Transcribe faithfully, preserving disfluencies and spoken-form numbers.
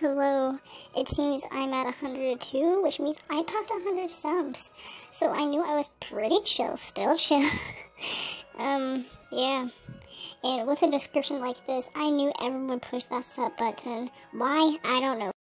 Hello. It seems I'm at one hundred two, which means I passed one hundred subs. So I knew I was pretty chill, still chill. um, yeah. And with a description like this, I knew everyone would push that sub button. Why? I don't know.